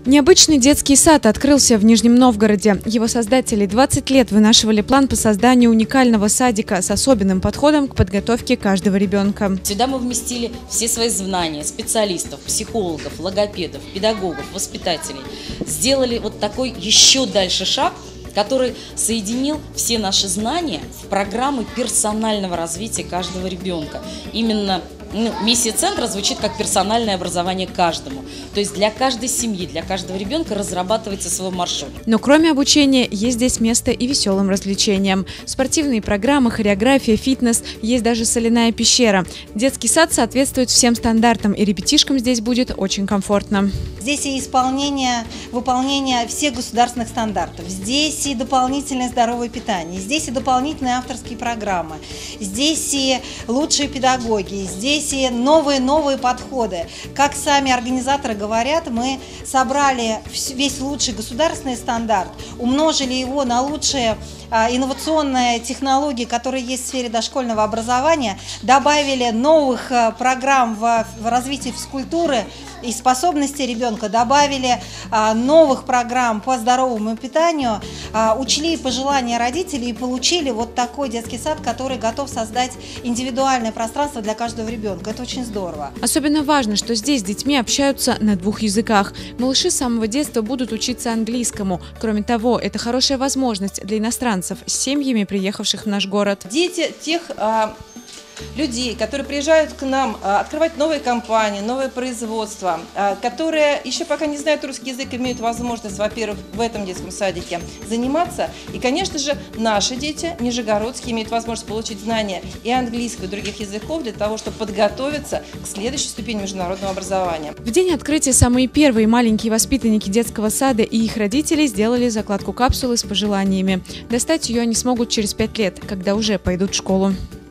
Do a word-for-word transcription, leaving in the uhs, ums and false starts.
Необычный детский сад открылся в Нижнем Новгороде. Его создатели двадцать лет вынашивали план по созданию уникального садика с особенным подходом к подготовке каждого ребенка. Сюда мы вместили все свои знания специалистов, психологов, логопедов, педагогов, воспитателей. Сделали вот такой еще дальше шаг, который соединил все наши знания в программы персонального развития каждого ребенка. Именно ну, миссия центра звучит как персональное образование каждому. То есть для каждой семьи, для каждого ребенка разрабатывается свой маршрут. Но кроме обучения есть здесь место и веселым развлечениям. Спортивные программы, хореография, фитнес, есть даже соляная пещера. Детский сад соответствует всем стандартам, и ребятишкам здесь будет очень комфортно. Здесь и исполнение, выполнение всех государственных стандартов. Здесь и дополнительное здоровое питание, здесь и дополнительные авторские программы, здесь и лучшие педагоги, здесь и новые-новые подходы. Как сами организаторы говорят, мы собрали весь лучший государственный стандарт, умножили его на лучшие инновационные технологии, которые есть в сфере дошкольного образования, добавили новых программ в развитии физкультуры и способности ребенка, добавили новых программ по здоровому питанию, учли пожелания родителей и получили вот такой детский сад, который готов создать индивидуальное пространство для каждого ребенка. Это очень здорово. Особенно важно, что здесь с детьми общаются на двух языках. Малыши с самого детства будут учиться английскому. Кроме того, это хорошая возможность для иностранцев с семьями, приехавших в наш город. Дети тех а, людей, которые приезжают к нам а, открывать новые компании, новые производства, а, которые еще пока не знают русский язык, имеют возможность, во-первых, в этом детском садике заниматься. И, конечно же, наши дети, нижегородские, имеют возможность получить знания и английского, и других языков для того, чтобы подготовиться к следующей ступени международного образования. В день открытия самые первые маленькие воспитанники детского сада и их родители сделали закладку капсулы с пожеланиями. Достать ее они смогут через пять лет, когда уже пойдут в школу.